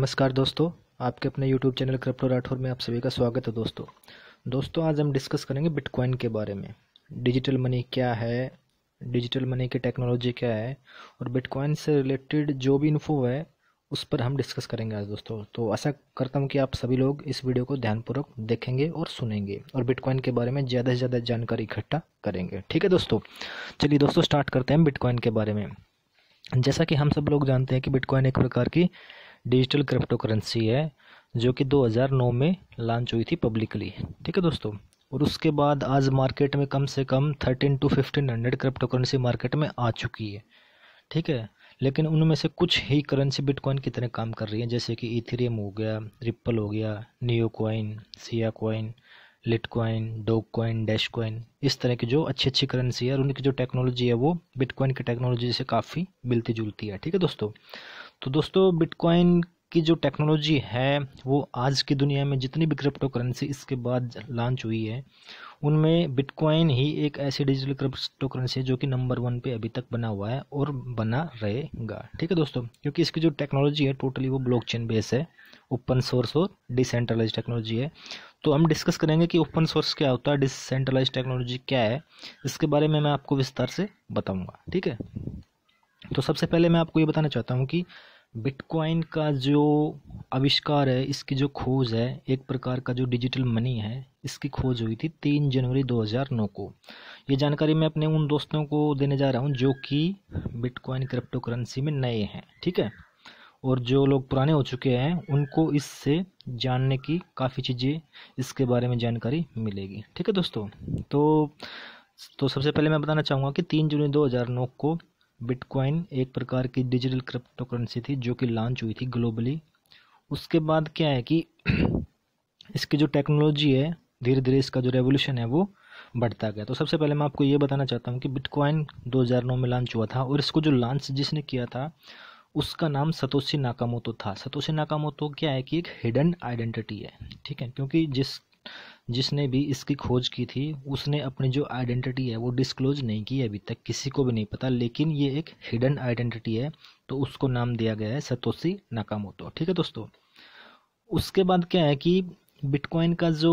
नमस्कार दोस्तों, आपके अपने YouTube चैनल क्रिप्टो राठौर में आप सभी का स्वागत है। दोस्तों आज हम डिस्कस करेंगे बिटकॉइन के बारे में। डिजिटल मनी क्या है, डिजिटल मनी की टेक्नोलॉजी क्या है और बिटकॉइन से रिलेटेड जो भी इन्फो है उस पर हम डिस्कस करेंगे आज दोस्तों। तो आशा करता हूँ कि आप सभी लोग इस वीडियो को ध्यानपूर्वक देखेंगे और सुनेंगे और बिटकॉइन के बारे में ज़्यादा से ज़्यादा जानकारी इकट्ठा करेंगे। ठीक है दोस्तों, चलिए दोस्तों स्टार्ट करते हैं बिटकॉइन के बारे में। जैसा कि हम सब लोग जानते हैं कि बिटकॉइन एक प्रकार की डिजिटल क्रिप्टो करेंसी है जो कि 2009 में लॉन्च हुई थी पब्लिकली। ठीक है दोस्तों, और उसके बाद आज मार्केट में कम से कम 13 to 1500 क्रिप्टो करेंसी मार्केट में आ चुकी है। ठीक है, लेकिन उनमें से कुछ ही करेंसी बिटकॉइन की तरह काम कर रही है, जैसे कि इथेरियम हो गया, रिप्पल हो गया, Neo coin, Sia coin, Litecoin, dog coin, Dash coin. इस तरह की जो अच्छी अच्छी करेंसी है और उनकी जो टेक्नोलॉजी है वो बिटकॉइन की टेक्नोलॉजी से काफ़ी मिलती जुलती है। ठीक है दोस्तों, तो दोस्तों बिटकॉइन की जो टेक्नोलॉजी है वो आज की दुनिया में जितनी भी क्रिप्टो करेंसी इसके बाद लॉन्च हुई है उनमें बिटकॉइन ही एक ऐसी डिजिटल क्रिप्टो करेंसी है जो कि नंबर 1 पे अभी तक बना हुआ है और बना रहेगा। ठीक है दोस्तों, क्योंकि इसकी जो टेक्नोलॉजी है टोटली वो ब्लॉकचेन बेस है, ओपन सोर्स और डिसेंट्रलाइज टेक्नोलॉजी है। तो हम डिस्कस करेंगे कि ओपन सोर्स क्या होता है, डिसेंट्रलाइज टेक्नोलॉजी क्या है, इसके बारे में मैं आपको विस्तार से बताऊँगा। ठीक है, तो सबसे पहले मैं आपको ये बताना चाहता हूँ कि बिटकॉइन का जो आविष्कार है, इसकी जो खोज है, एक प्रकार का जो डिजिटल मनी है, इसकी खोज हुई थी 3 जनवरी 2009 को। ये जानकारी मैं अपने उन दोस्तों को देने जा रहा हूँ जो कि बिटकॉइन क्रिप्टो करेंसी में नए हैं। ठीक है, और जो लोग पुराने हो चुके हैं उनको इससे जानने की काफ़ी चीज़ें इसके बारे में जानकारी मिलेगी। ठीक है दोस्तों, तो सबसे पहले मैं बताना चाहूँगा कि 3 जनवरी 2009 को बिटकॉइन एक प्रकार की डिजिटल क्रिप्टो करेंसी थी जो कि लॉन्च हुई थी ग्लोबली। उसके बाद क्या है कि इसकी जो टेक्नोलॉजी है धीरे धीरे इसका जो रेवोल्यूशन है वो बढ़ता गया। तो सबसे पहले मैं आपको ये बताना चाहता हूँ कि बिटकॉइन 2009 में लॉन्च हुआ था और इसको जो लॉन्च जिसने किया था उसका नाम सतोशी नाकामोतो था। सतोशी नाकामोतो क्या है कि एक हिडन आइडेंटिटी है। ठीक है, क्योंकि जिसने भी इसकी खोज की थी उसने अपनी जो आइडेंटिटी है वो डिस्क्लोज नहीं की अभी तक, किसी को भी नहीं पता, लेकिन ये एक हिडन आइडेंटिटी है तो उसको नाम दिया गया है सतोशी नाकामोतो। ठीक है दोस्तों, उसके बाद क्या है कि बिटकॉइन का जो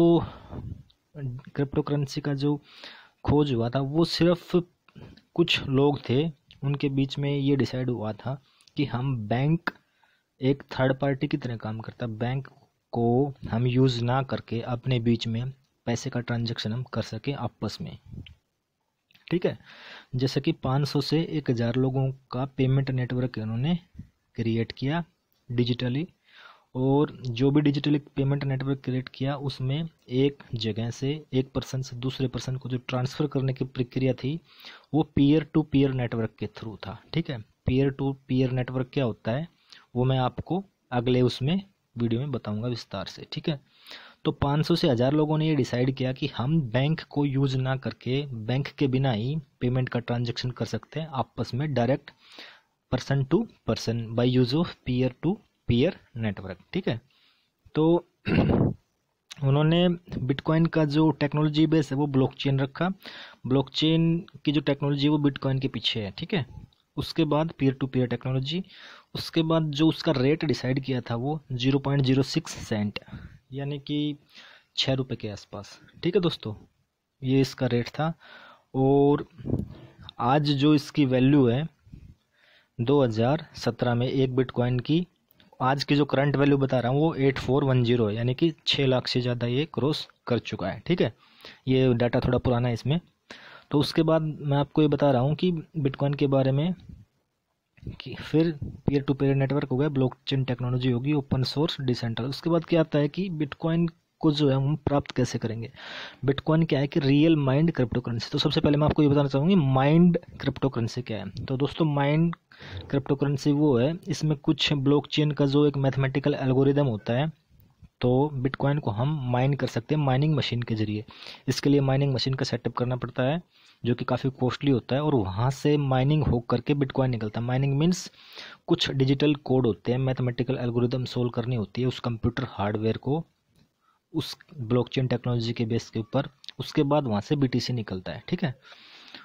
क्रिप्टो करेंसी का जो खोज हुआ था वो सिर्फ कुछ लोग थे, उनके बीच में ये डिसाइड हुआ था कि हम बैंक एक थर्ड पार्टी की तरह काम करता है, बैंक को हम यूज़ ना करके अपने बीच में पैसे का ट्रांजैक्शन हम कर सकें आपस में। ठीक है, जैसे कि 500 से 1000 लोगों का पेमेंट नेटवर्क उन्होंने क्रिएट किया डिजिटली, और जो भी डिजिटली पेमेंट नेटवर्क क्रिएट किया उसमें एक जगह से एक पर्सन से दूसरे पर्सन को जो ट्रांसफ़र करने की प्रक्रिया थी वो पीयर टू पीयर नेटवर्क के थ्रू था। ठीक है, पीयर टू पीयर नेटवर्क क्या होता है वो मैं आपको अगले उसमें वीडियो में बताऊंगा विस्तार से। ठीक है, तो 500 से 1000 लोगों ने ये डिसाइड किया कि हम बैंक को यूज़ ना करके बैंक के बिना ही पेमेंट का ट्रांजैक्शन कर सकते हैं आपस में, direct person to person by use of peer to peer network. ठीक है, तो उन्होंने बिटकॉइन का जो टेक्नोलॉजी बेस है वो ब्लॉकचेन रखा। ब्लॉकचेन की जो टेक्नोलॉजी है वो बिटकॉइन के पीछे है। ठीक है, उसके बाद पीयर टू पीयर टेक्नोलॉजी, उसके बाद जो उसका रेट डिसाइड किया था वो 0.06 सेंट यानी कि 6 रुपये के आसपास। ठीक है दोस्तों, ये इसका रेट था, और आज जो इसकी वैल्यू है 2017 में एक बिटकॉइन की, आज की जो करंट वैल्यू बता रहा हूँ वो 8410 है, यानी कि 6 लाख से ज़्यादा ये क्रॉस कर चुका है। ठीक है, ये डाटा थोड़ा पुराना है इसमें। तो उसके बाद मैं आपको ये बता रहा हूँ कि बिटकॉइन के बारे में कि फिर पीयर टू पीयर नेटवर्क हो गया, ब्लॉकचेन टेक्नोलॉजी होगी, ओपन सोर्स, डिसेंट्रल। उसके बाद क्या आता है कि बिटकॉइन को जो है हम प्राप्त कैसे करेंगे। बिटकॉइन क्या है कि रियल माइंड क्रिप्टो करेंसी। तो सबसे पहले मैं आपको ये बताना चाहूँगी माइंड क्रिप्टो करेंसी क्या है। तो दोस्तों माइंड क्रिप्टो करेंसी वो है, इसमें कुछ ब्लॉकचेन का जो एक मैथमेटिकल एल्गोरिदम होता है, तो बिटकॉइन को हम माइन कर सकते हैं माइनिंग मशीन के जरिए। इसके लिए माइनिंग मशीन का सेटअप करना पड़ता है जो कि काफ़ी कॉस्टली होता है, और वहाँ से माइनिंग हो करके बिटकॉइन निकलता है। माइनिंग मीन्स कुछ डिजिटल कोड होते हैं, मैथमेटिकल एल्गोरिदम सोल्व करनी होती है उस कंप्यूटर हार्डवेयर को उस ब्लॉकचेन टेक्नोलॉजी के बेस के ऊपर। उसके बाद वहाँ से BTC निकलता है। ठीक है,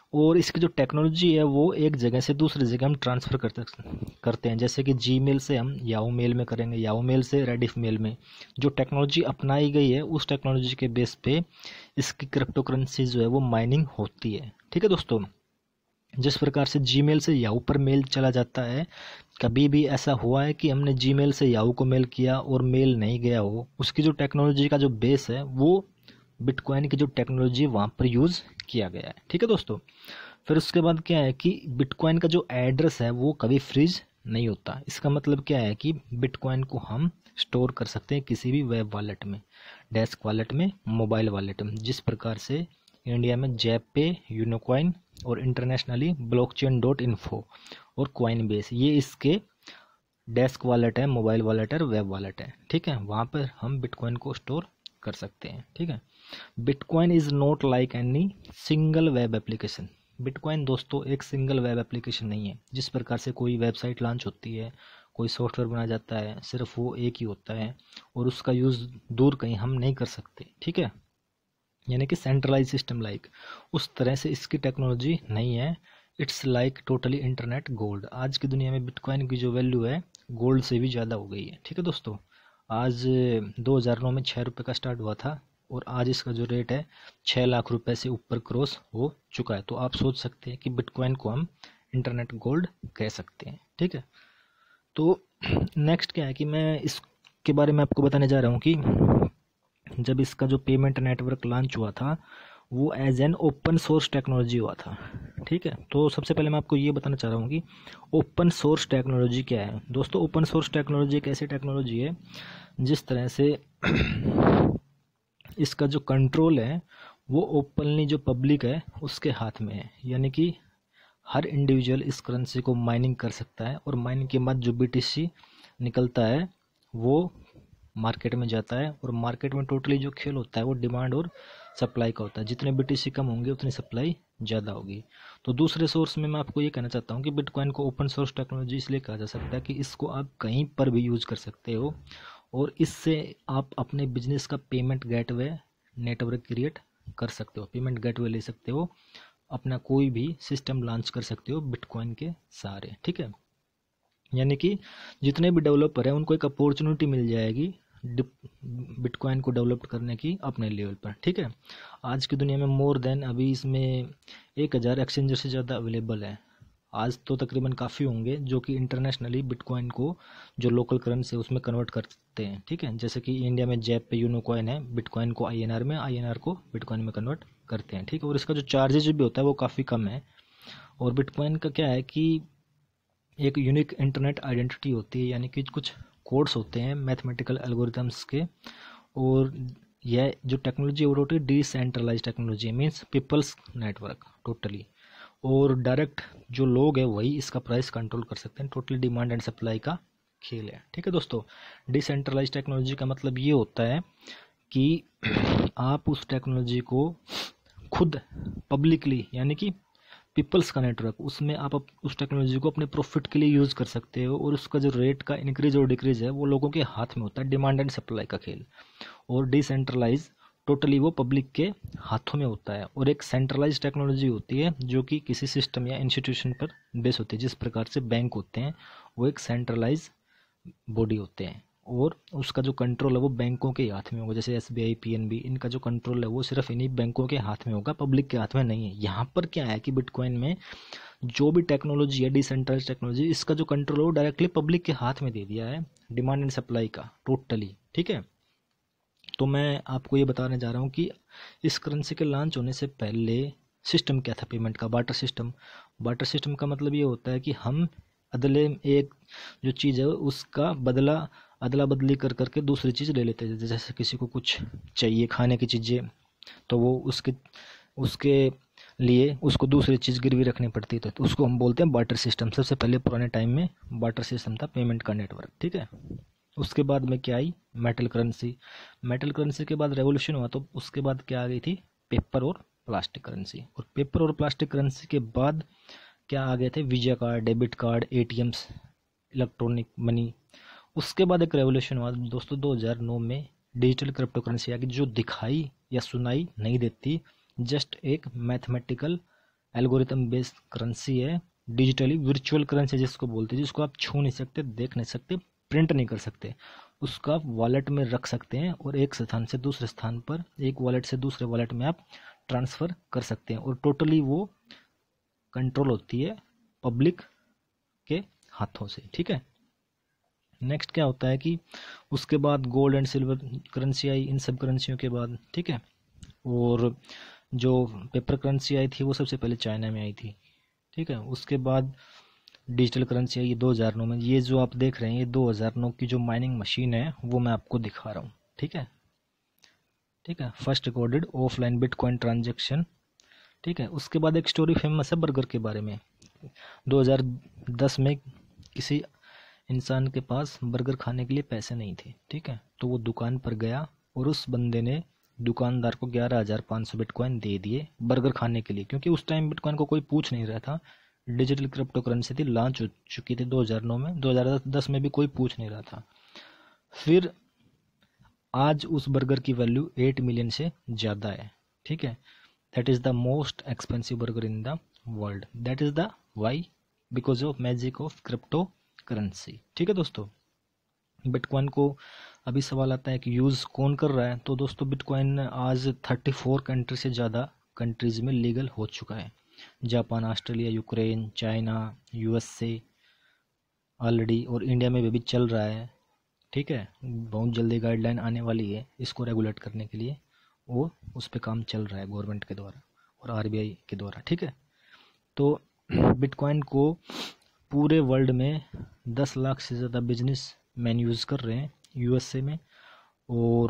और इसकी जो टेक्नोलॉजी है वो एक जगह से दूसरी जगह हम ट्रांसफ़र करते हैं। जैसे कि जीमेल से हम याहू मेल में करेंगे, याहू मेल से रेडिफ मेल में। जो टेक्नोलॉजी अपनाई गई है उस टेक्नोलॉजी के बेस पे इसकी क्रिप्टो करेंसी जो है वो माइनिंग होती है। ठीक है दोस्तों, जिस प्रकार से जीमेल से याहू पर मेल चला जाता है, कभी भी ऐसा हुआ है कि हमने जीमेल से याहू को मेल किया और मेल नहीं गया हो? उसकी जो टेक्नोलॉजी का जो बेस है वो बिटकॉइन की जो टेक्नोलॉजी वहाँ पर यूज़ किया गया है। ठीक है दोस्तों, फिर उसके बाद क्या है कि बिटकॉइन का जो एड्रेस है वो कभी फ्रीज नहीं होता। इसका मतलब क्या है कि बिटकॉइन को हम स्टोर कर सकते हैं किसी भी वेब वॉलेट में, डेस्क वॉलेट में, मोबाइल वॉलेट में। जिस प्रकार से इंडिया में जैप पे, यूनोकॉइन और इंटरनेशनली blockchain.info और कॉइन बेस, ये इसके डेस्क वॉलेट है, मोबाइल वॉलेट है, वेब वॉलेट है। ठीक है, वहाँ पर हम बिटकॉइन को स्टोर कर सकते हैं। ठीक है, bitcoin is not like any single web application. Bitcoin दोस्तों एक सिंगल वेब एप्लीकेशन नहीं है। जिस प्रकार से कोई वेबसाइट लॉन्च होती है, कोई सॉफ्टवेयर बनाया जाता है, सिर्फ वो एक ही होता है और उसका यूज़ दूर कहीं हम नहीं कर सकते। ठीक है, यानी कि सेंट्रलाइज सिस्टम लाइक, उस तरह से इसकी टेक्नोलॉजी नहीं है। It's like totally internet gold. आज की दुनिया में बिटकॉइन की जो वैल्यू है गोल्ड से भी ज़्यादा हो गई है। ठीक है दोस्तों, आज 2009 में 6 रुपये का स्टार्ट हुआ था और आज इसका जो रेट है 6 लाख रुपए से ऊपर क्रॉस हो चुका है। तो आप सोच सकते हैं कि बिटकॉइन को हम इंटरनेट गोल्ड कह सकते हैं। ठीक है, तो नेक्स्ट क्या है कि मैं इसके बारे में आपको बताने जा रहा हूँ कि जब इसका जो पेमेंट नेटवर्क लॉन्च हुआ था वो as an open source technology हुआ था। ठीक है, तो सबसे पहले मैं आपको ये बताना चाह रहा हूँ कि ओपन सोर्स टेक्नोलॉजी क्या है। दोस्तों, ओपन सोर्स टेक्नोलॉजी एक ऐसी टेक्नोलॉजी है जिस तरह से इसका जो कंट्रोल है वो ओपनली जो पब्लिक है उसके हाथ में है। यानी कि हर इंडिविजुअल इस करेंसी को माइनिंग कर सकता है और माइनिंग के बाद जो BTC निकलता है वो मार्केट में जाता है और मार्केट में टोटली जो खेल होता है वो डिमांड और सप्लाई का होता है। जितने BTC कम होंगे उतनी सप्लाई ज़्यादा होगी। तो दूसरे सोर्स में मैं आपको ये कहना चाहता हूँ कि बिटकॉइन को ओपन सोर्स टेक्नोलॉजी इसलिए कहा जा सकता है कि इसको आप कहीं पर भी यूज़ कर सकते हो और इससे आप अपने बिजनेस का पेमेंट गेटवे नेटवर्क क्रिएट कर सकते हो, पेमेंट गेटवे ले सकते हो, अपना कोई भी सिस्टम लॉन्च कर सकते हो बिटकॉइन के सहारे। ठीक है, यानी कि जितने भी डेवलपर हैं उनको एक अपॉर्चुनिटी मिल जाएगी बिटकॉइन को डेवलप करने की अपने लेवल पर। ठीक है, आज की दुनिया में मोर देन अभी इसमें 1000 एक्सचेंजर से ज़्यादा अवेलेबल है। आज तो तकरीबन काफ़ी होंगे जो कि इंटरनेशनली बिटकॉइन को जो लोकल करेंसी है उसमें कन्वर्ट करते हैं। ठीक है, जैसे कि इंडिया में जैप पे यूनोकॉइन है, बिटकॉइन को INR में, INR को बिटकॉइन में कन्वर्ट करते हैं। ठीक है, और इसका जो चार्जेज भी होता है वो काफ़ी कम है। और बिटकॉइन का क्या है कि एक यूनिक इंटरनेट आइडेंटिटी होती है, यानी कि कुछ कोड्स होते हैं मैथमेटिकल एल्गोरिथम्स के। और यह जो टेक्नोलॉजी है वो totally decentralize technology, means peoples network totally. और डायरेक्ट जो लोग हैं वही इसका प्राइस कंट्रोल कर सकते हैं। टोटली डिमांड एंड सप्लाई का खेल है। ठीक है दोस्तों, डिसेंट्रलाइज टेक्नोलॉजी का मतलब ये होता है कि आप उस टेक्नोलॉजी को खुद पब्लिकली, यानी कि पीपल्स का नेटवर्क, उसमें आप उस टेक्नोलॉजी को अपने प्रॉफिट के लिए यूज़ कर सकते हो और उसका जो रेट का इंक्रीज और डिक्रीज है वो लोगों के हाथ में होता है, डिमांड एंड सप्लाई का खेल। और डिसेंट्रलाइज टोटली वो पब्लिक के हाथों में होता है। और एक सेंट्रलाइज टेक्नोलॉजी होती है जो कि किसी सिस्टम या इंस्टीट्यूशन पर बेस होती है। जिस प्रकार से बैंक होते हैं वो एक सेंट्रलाइज बॉडी होते हैं और उसका जो कंट्रोल है वो बैंकों के हाथ में होगा। जैसे SBI, PNB, इनका जो कंट्रोल है वो सिर्फ इन्हीं बैंकों के हाथ में होगा, पब्लिक के हाथ में नहीं है। यहाँ पर क्या है कि बिटकॉइन में जो भी टेक्नोलॉजी है, डिसेंट्रलाइज टेक्नोलॉजी, इसका जो कंट्रोल है वो डायरेक्टली पब्लिक के हाथ में दे दिया है, डिमांड एंड सप्लाई का टोटली। ठीक है, तो मैं आपको ये बताने जा रहा हूँ कि इस करेंसी के लॉन्च होने से पहले सिस्टम क्या था पेमेंट का, बार्टर सिस्टम। बार्टर सिस्टम का मतलब ये होता है कि हम एक जो चीज़ है उसका अदला बदली कर करके दूसरी चीज़ ले लेते हैं। जैसे किसी को कुछ चाहिए खाने की चीज़ें तो वो उसके लिए उसको दूसरी चीज़ गिरवी रखनी पड़ती है, तो उसको हम बोलते हैं बार्टर सिस्टम। सबसे पहले पुराने टाइम में बार्टर सिस्टम था, पेमेंट का नेटवर्क। ठीक है, उसके बाद में क्या आई, मेटल करेंसी। मेटल करेंसी के बाद रेवोल्यूशन हुआ तो उसके बाद क्या आ गई थी, पेपर और प्लास्टिक करेंसी। और पेपर और प्लास्टिक करेंसी के बाद क्या आ गए थे, visa card, debit card, ATMs, electronic money. उसके बाद एक रेवोल्यूशन हुआ दोस्तों 2009 में, डिजिटल क्रिप्टो करेंसी आ गई जो दिखाई या सुनाई नहीं देती, जस्ट एक मैथमेटिकल एल्गोरिथम बेस्ड करेंसी है, डिजिटली वर्चुअल करेंसी जिसको बोलते हैं, जिसको आप छू नहीं सकते, देख नहीं सकते, प्रिंट नहीं कर सकते, उसका वॉलेट में रख सकते हैं और एक स्थान से दूसरे स्थान पर, एक वॉलेट से दूसरे वॉलेट में आप ट्रांसफ़र कर सकते हैं, और टोटली वो कंट्रोल होती है पब्लिक के हाथों से। ठीक है, नेक्स्ट क्या होता है कि उसके बाद गोल्ड एंड सिल्वर करेंसी आई इन सब करेंसियों के बाद। ठीक है, और जो पेपर करेंसी आई थी वो सबसे पहले चाइना में आई थी। ठीक है, उसके बाद डिजिटल करेंसी आई 2009 में। ये जो आप देख रहे हैं ये 2009 की जो माइनिंग मशीन है वो मैं आपको दिखा रहा हूँ। ठीक है, ठीक है, first recorded offline bitcoin transaction. ठीक है, उसके बाद एक स्टोरी फेमस है बर्गर के बारे में। 2010 में किसी इंसान के पास बर्गर खाने के लिए पैसे नहीं थे। ठीक है, तो वो दुकान पर गया और उस बंदे ने दुकानदार को 11,500 बिटकॉइन दे दिए बर्गर खाने के लिए, क्योंकि उस टाइम बिटकॉइन को कोई पूछ नहीं रहा था। डिजिटल क्रिप्टो करेंसी थी, लॉन्च हो चुकी थी 2009 में, 2010 में भी कोई पूछ नहीं रहा था। फिर आज उस बर्गर की वैल्यू 8 मिलियन से ज़्यादा है। ठीक है, that is the most expensive burger in the world. That is the why, because of magic of crypto currency. ठीक है दोस्तों, बिटकॉइन को अभी सवाल आता है कि यूज़ कौन कर रहा है। तो दोस्तों बिटकॉइन आज 34 कंट्री से ज़्यादा कंट्रीज़ में लीगल हो चुका है। Japan, Australia, Ukraine, China, USA already, और इंडिया में भी चल रहा है। ठीक है, बहुत जल्दी गाइडलाइन आने वाली है इसको रेगुलेट करने के लिए, वो उस पर काम चल रहा है गवर्नमेंट के द्वारा और आरबीआई के द्वारा। ठीक है, तो बिटकॉइन को पूरे वर्ल्ड में 10 लाख से ज़्यादा बिजनेस मैन यूज़ कर रहे हैं यूएसए में, और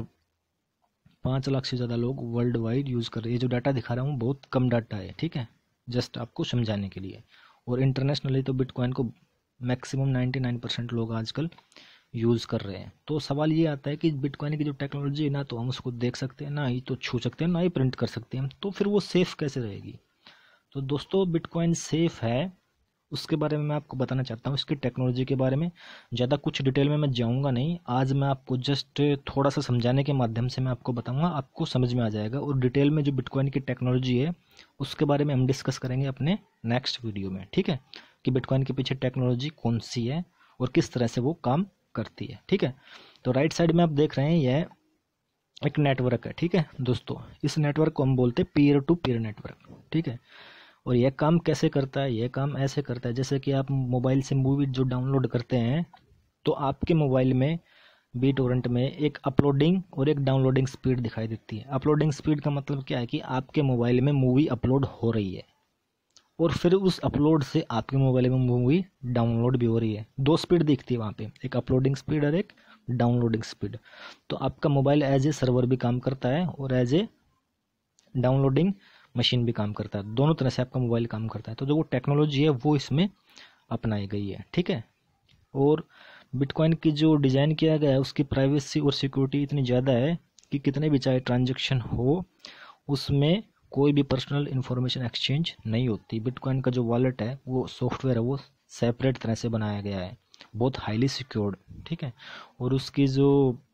5 लाख से ज़्यादा लोग वर्ल्ड वाइड यूज़ कर रहे हैं। ये जो डाटा दिखा रहा हूँ बहुत कम डाटा है। ठीक है, जस्ट आपको समझाने के लिए। और इंटरनेशनली तो बिटकॉइन को मैक्सिमम 99% लोग आजकल यूज़ कर रहे हैं। तो सवाल ये आता है कि बिटकॉइन की जो टेक्नोलॉजी है ना, तो हम उसको देख सकते हैं, ना ही तो छू सकते हैं, ना ही प्रिंट कर सकते हैं, तो फिर वो सेफ़ कैसे रहेगी। तो दोस्तों बिटकॉइन सेफ़ है, उसके बारे में मैं आपको बताना चाहता हूँ, इसकी टेक्नोलॉजी के बारे में। ज़्यादा कुछ डिटेल में मैं जाऊँगा नहीं, आज मैं आपको जस्ट थोड़ा सा समझाने के माध्यम से मैं आपको बताऊँगा, आपको समझ में आ जाएगा। और डिटेल में जो बिटकॉइन की टेक्नोलॉजी है उसके बारे में हम डिस्कस करेंगे अपने नेक्स्ट वीडियो में। ठीक है, कि बिटकॉइन के पीछे टेक्नोलॉजी कौन सी है और किस तरह से वो काम करती है। ठीक है, तो राइट साइड में आप देख रहे हैं यह एक नेटवर्क है। ठीक है दोस्तों, इस नेटवर्क को हम बोलते हैं पीयर टू पीयर नेटवर्क। ठीक है, और यह काम कैसे करता है, यह काम ऐसे करता है जैसे कि आप मोबाइल से मूवी जो डाउनलोड करते हैं, तो आपके मोबाइल में BitTorrent में एक अपलोडिंग और एक डाउनलोडिंग स्पीड दिखाई देती है। अपलोडिंग स्पीड का मतलब क्या है कि आपके मोबाइल में मूवी अपलोड हो रही है और फिर उस अपलोड से आपके मोबाइल में मूवी डाउनलोड भी हो रही है। 2 स्पीड दिखती है वहाँ पे, एक अपलोडिंग स्पीड और एक डाउनलोडिंग स्पीड। तो आपका मोबाइल एज ए सर्वर भी काम करता है और एज ए डाउनलोडिंग मशीन भी काम करता है, दोनों तरह से आपका मोबाइल काम करता है। तो जो वो टेक्नोलॉजी है वो इसमें अपनाई गई है। ठीक है, और बिटकॉइन की जो डिज़ाइन किया गया है उसकी प्राइवेसी और सिक्योरिटी इतनी ज़्यादा है कि कितने भी चाहे ट्रांजैक्शन हो उसमें कोई भी पर्सनल इन्फॉर्मेशन एक्सचेंज नहीं होती। बिटकॉइन का जो वॉलेट है वो सॉफ्टवेयर है, वो सेपरेट तरह से बनाया गया है, बहुत हाईली सिक्योर्ड। ठीक है, और उसकी जो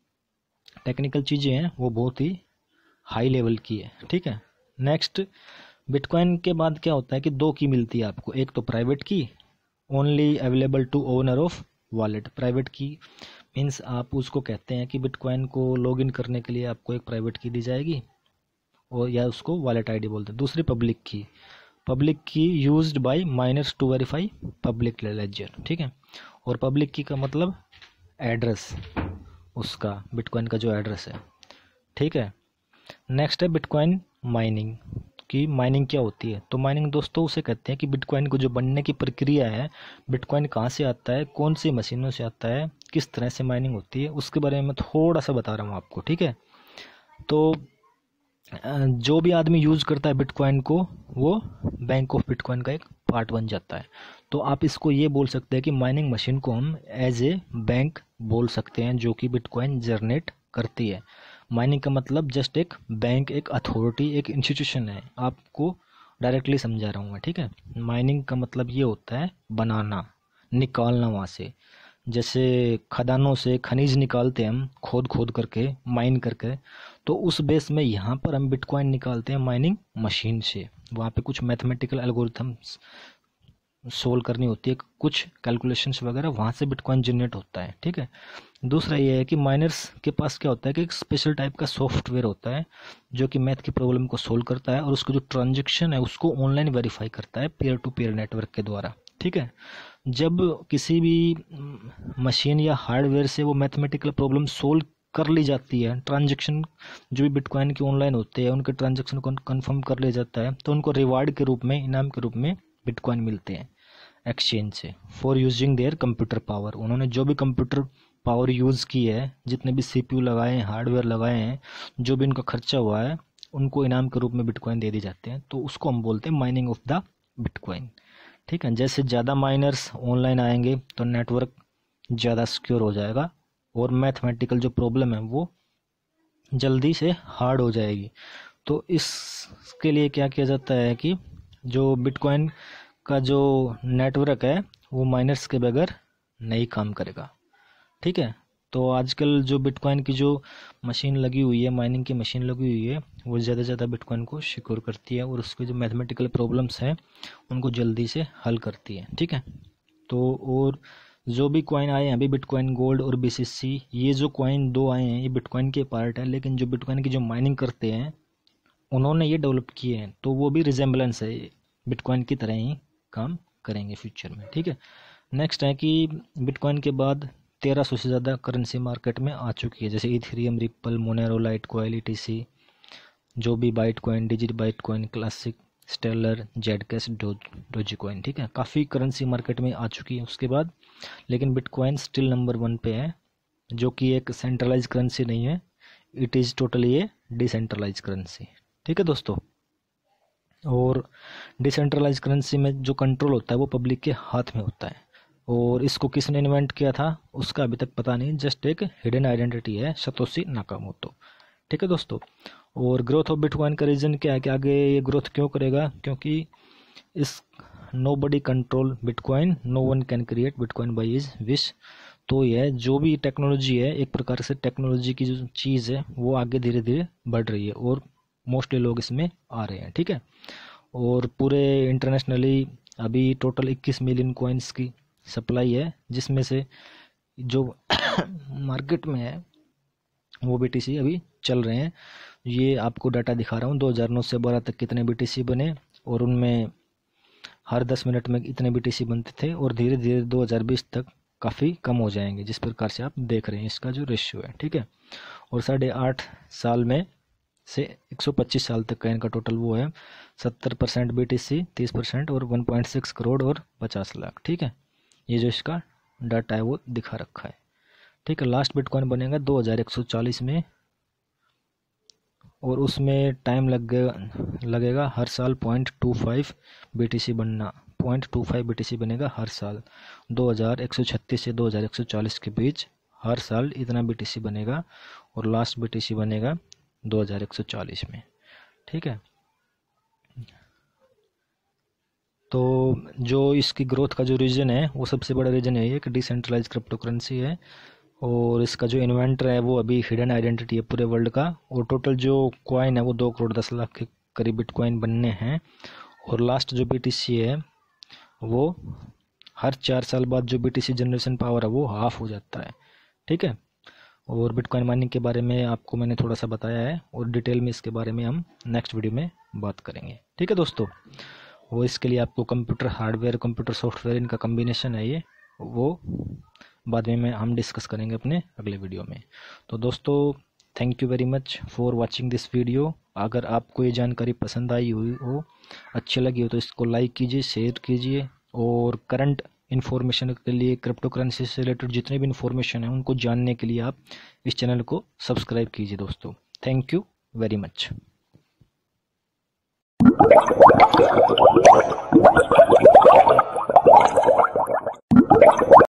टेक्निकल चीज़ें हैं वो बहुत ही हाई लेवल की है। ठीक है, नेक्स्ट बिटकॉइन के बाद क्या होता है कि 2 की मिलती है आपको, एक तो private key, only available to owner of wallet. Private key means आप उसको कहते हैं कि बिटकॉइन को लॉगिन करने के लिए आपको एक प्राइवेट की दी जाएगी, और या उसको वॉलेट आईडी बोलते हैं। दूसरी public key, public key used by miners to verify public ledger. ठीक है, और पब्लिक की का मतलब एड्रेस, उसका बिटकॉइन का जो एड्रेस है। ठीक है, नेक्स्ट है बिटकॉइन माइनिंग। की माइनिंग क्या होती है, तो माइनिंग दोस्तों उसे कहते हैं कि बिटकॉइन को जो बनने की प्रक्रिया है, बिटकॉइन कहाँ से आता है, कौन सी मशीनों से आता है, किस तरह से माइनिंग होती है, उसके बारे में मैं थोड़ा सा बता रहा हूँ आपको। ठीक है, तो जो भी आदमी यूज़ करता है बिटकॉइन को वो बैंक ऑफ बिटकॉइन का एक पार्ट बन जाता है। तो आप इसको ये बोल सकते हैं कि माइनिंग मशीन को हम एज ए बैंक बोल सकते हैं जो कि बिटकॉइन जनरेट करती है। माइनिंग का मतलब जस्ट एक बैंक, एक अथॉरिटी, एक इंस्टीट्यूशन है, आपको डायरेक्टली समझा रहा हूँ मैं। ठीक है, माइनिंग का मतलब ये होता है बनाना, निकालना वहाँ से, जैसे खदानों से खनिज निकालते हैं हम खोद खोद करके, माइन करके, तो उस बेस में यहाँ पर हम बिटकॉइन निकालते हैं माइनिंग मशीन से। वहाँ पे कुछ मैथमेटिकल एल्गोरिथम्स सोल्व करनी होती है, कुछ कैलकुलेशंस वगैरह, वहाँ से बिटकॉइन जनरेट होता है। ठीक है। दूसरा ये है कि माइनर्स के पास क्या होता है कि एक स्पेशल टाइप का सॉफ्टवेयर होता है जो कि मैथ की प्रॉब्लम को सोल्व करता है और उसको जो ट्रांजेक्शन है उसको ऑनलाइन वेरीफाई करता है पीयर टू पीयर नेटवर्क के द्वारा। ठीक है। जब किसी भी मशीन या हार्डवेयर से वो मैथमेटिकल प्रॉब्लम सोल्व कर ली जाती है, ट्रांजेक्शन जो भी बिटकॉइन के ऑनलाइन होते हैं उनके ट्रांजेक्शन को कंफर्म कर लिया जाता है, तो उनको रिवार्ड के रूप में, इनाम के रूप में बिटकॉइन मिलते हैं एक्सचेंज से for using their computer power. उन्होंने जो भी कंप्यूटर पावर यूज़ की है, जितने भी सीपीयू लगाए हैं, हार्डवेयर लगाए हैं, जो भी उनका खर्चा हुआ है, उनको इनाम के रूप में बिटकॉइन दे दिए जाते हैं। तो उसको हम बोलते हैं माइनिंग ऑफ द बिटकॉइन। ठीक है। जैसे ज़्यादा माइनर्स ऑनलाइन आएंगे तो नेटवर्क ज़्यादा सिक्योर हो जाएगा और मैथमेटिकल जो प्रॉब्लम है वो जल्दी से हार्ड हो जाएगी। तो इसके लिए क्या किया जाता है कि जो बिटकॉइन का जो नेटवर्क है वो माइनर्स के बगैर नहीं काम करेगा। ठीक है। तो आजकल जो बिटकॉइन की जो मशीन लगी हुई है, माइनिंग की मशीन लगी हुई है, वो ज़्यादा से ज़्यादा बिटकॉइन को सिक्योर करती है और उसके जो मैथमेटिकल प्रॉब्लम्स हैं उनको जल्दी से हल करती है। ठीक है। तो और जो भी कॉइन आए हैं अभी, बिटकॉइन गोल्ड और बीसीसी, ये जो कॉइन दो आए हैं ये बिटकॉइन के पार्ट है, लेकिन जो बिटकॉइन की जो माइनिंग करते हैं उन्होंने ये डेवलप किए हैं, तो वो भी रिजेम्बलेंस है, बिटकॉइन की तरह ही काम करेंगे फ्यूचर में। ठीक है। नेक्स्ट है कि बिटकॉइन के बाद 1300 से ज़्यादा करेंसी मार्केट में आ चुकी है, जैसे Ethereum, Ripple, Monero, Litecoin, ETC, जो भी Bytecoin, digit Bytecoin, classic, Stellar, Zcash, Dogecoin. ठीक है। काफ़ी करेंसी मार्केट में आ चुकी है उसके बाद, लेकिन बिटकॉइन स्टिल नंबर 1 पे है, जो कि एक सेंट्रलाइज करेंसी नहीं है, it is totally a decentralize currency. ठीक है दोस्तों। और डिसेंट्रलाइज करेंसी में जो कंट्रोल होता है वो पब्लिक के हाथ में होता है, और इसको किसने इन्वेंट किया था उसका अभी तक पता नहीं, जस्ट एक हिडन आइडेंटिटी है, सतोशी नाकामोटो। ठीक है दोस्तों। और ग्रोथ ऑफ बिटकॉइन का रीज़न क्या है कि आगे ये ग्रोथ क्यों करेगा, क्योंकि इस nobody control bitcoin, no one can create bitcoin by his wish. तो यह जो भी टेक्नोलॉजी है, एक प्रकार से टेक्नोलॉजी की जो चीज़ है वो आगे धीरे धीरे बढ़ रही है और मोस्टली लोग इसमें आ रहे हैं। ठीक है। और पूरे इंटरनेशनली अभी टोटल 21 मिलियन कॉइन्स की सप्लाई है, जिसमें से जो मार्केट में है वो बीटीसी अभी चल रहे हैं। ये आपको डाटा दिखा रहा हूँ, 2009 से 12 तक कितने बीटीसी बने, और उनमें हर 10 मिनट में इतने बीटीसी बनते थे, और धीरे धीरे 2020 तक काफ़ी कम हो जाएंगे, जिस प्रकार से आप देख रहे हैं इसका जो रेशियो है। ठीक है। और 8.5 साल में से 125 साल तक का इनका टोटल वो है 70% बीटीसी, 30% और 1.6 करोड़ और 50 लाख। ठीक है। ये जो इसका डाटा है वो दिखा रखा है। ठीक है। लास्ट बिटकॉइन बनेगा 2140 में, और उसमें टाइम लगेगा हर साल 0.25 बीटीसी बनना, 0.25 बीटीसी बनेगा हर साल। 2136 से 2140 के बीच हर साल इतना बीटीसी बनेगा, और लास्ट बीटीसी बनेगा 2140 में। ठीक है। तो जो इसकी ग्रोथ का जो रीजन है वो सबसे बड़ा रीजन है कि डिसेंट्रलाइज क्रिप्टो करेंसी है, और इसका जो इन्वेंटर है वो अभी हिडन आइडेंटिटी है पूरे वर्ल्ड का, और टोटल जो कॉइन है वो 2 करोड़ 10 लाख के करीब बिटकॉइन बनने हैं। और लास्ट जो बीटीसी है वो हर 4 साल बाद जो बीटीसी जनरेशन पावर है वो हाफ हो जाता है। ठीक है। और बिटकॉइन माइनिंग के बारे में आपको मैंने थोड़ा सा बताया है, और डिटेल में इसके बारे में हम नेक्स्ट वीडियो में बात करेंगे। ठीक है दोस्तों। वो इसके लिए आपको कंप्यूटर हार्डवेयर, कंप्यूटर सॉफ्टवेयर, इनका कम्बिनेशन है ये, वो बाद में हम डिस्कस करेंगे अपने अगले वीडियो में। तो दोस्तों, thank you very much for watching this video. अगर आपको ये जानकारी पसंद आई हुई हो, अच्छी लगी हो, तो इसको लाइक कीजिए, शेयर कीजिए, और करंट इन्फॉर्मेशन के लिए, क्रिप्टो करेंसी से रिलेटेड जितने भी इन्फॉर्मेशन है उनको जानने के लिए आप इस चैनल को सब्सक्राइब कीजिए दोस्तों। Thank you very much.